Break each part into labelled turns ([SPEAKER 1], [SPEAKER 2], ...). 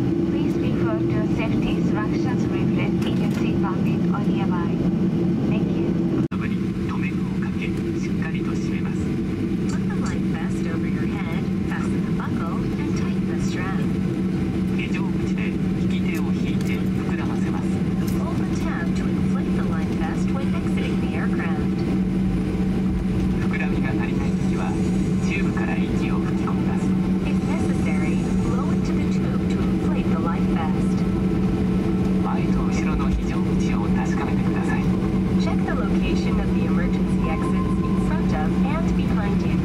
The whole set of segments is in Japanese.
[SPEAKER 1] Please refer to safety instructions leaflet in your seat pocket or nearby. Thank you.
[SPEAKER 2] 頭に留め具をかけ、しっかりと締めます。
[SPEAKER 3] Put the life vest over your head, fasten the buckle, and tighten the strap.
[SPEAKER 2] 非常口で引き手を引いて膨らませます。
[SPEAKER 3] Pull the tab to inflate the life vest when exiting the aircraft.
[SPEAKER 2] 膨らみが足りないときはチューブから息を吹き込みます。
[SPEAKER 3] If necessary, blow into the tube to inflate the life vest.
[SPEAKER 2] 前と後ろの非常口を確かめてください。
[SPEAKER 3] Check the location of the emergency exits in front of and behind you.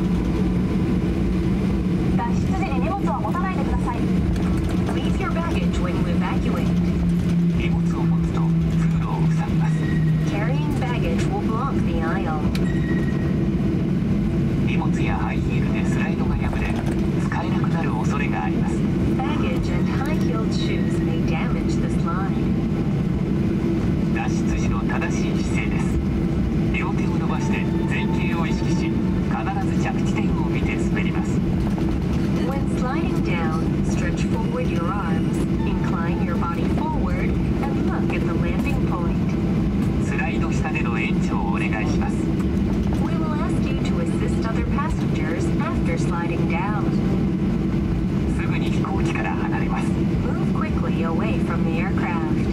[SPEAKER 1] 脱出時に荷物は持たないでください。
[SPEAKER 3] Leave your baggage when you evacuate.
[SPEAKER 2] 荷物を持つと通路を塞ぎます。
[SPEAKER 3] Carrying baggage will block the aisle.
[SPEAKER 2] 荷物やハイヒールでスライドが破れ、使えなくなる恐れがあります。
[SPEAKER 3] Baggage and high-heeled shoes may damage the slide.
[SPEAKER 2] 脱出時の正しい姿勢です。両手を伸ばして前傾を意識し、必ず着地点を見て滑ります。
[SPEAKER 3] When sliding down, stretch forward your arms, incline your body forward, and look at the landing point.
[SPEAKER 2] スライド下での援助をお願いします。
[SPEAKER 3] We will ask you to assist other passengers after sliding down.
[SPEAKER 2] すぐに飛行機から離れます。
[SPEAKER 3] Move quickly away from the aircraft.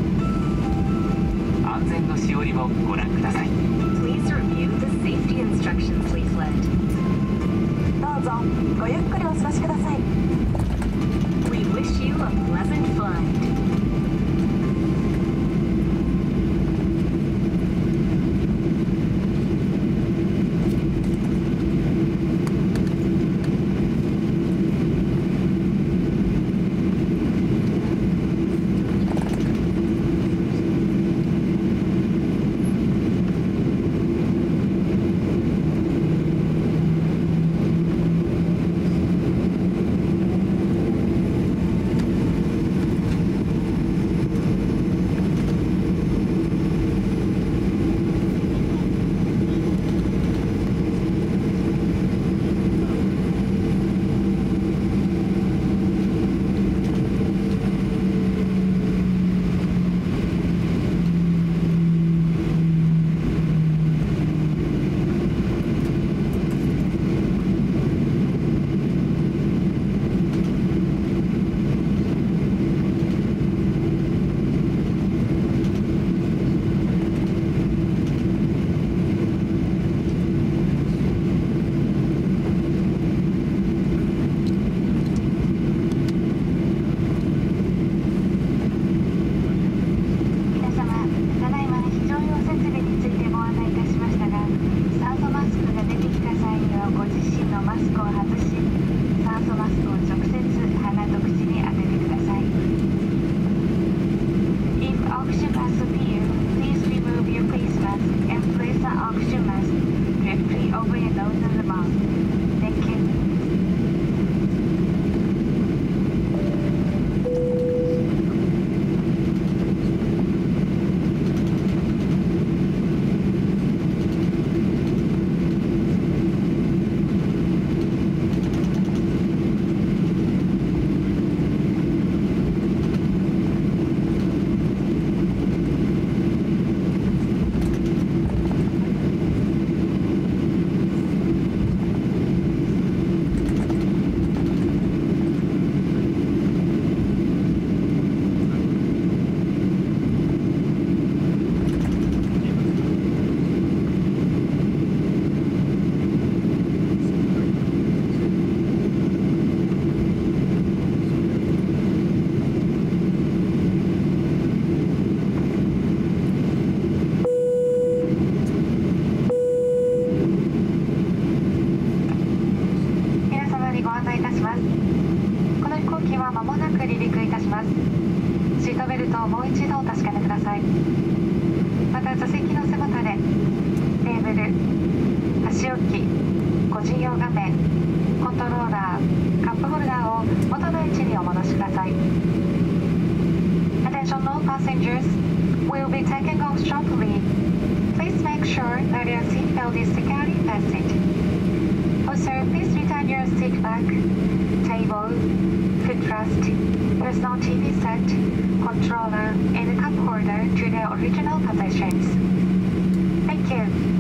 [SPEAKER 2] 安全のしおりをご覧ください。
[SPEAKER 3] Please review the safety instructions leaflet.
[SPEAKER 1] どうぞごゆっくりお過ごしください。
[SPEAKER 3] We wish you a pleasant flight.
[SPEAKER 1] フッ footrest. There's no TV set, controller, and cup holder to their original positions. Thank you.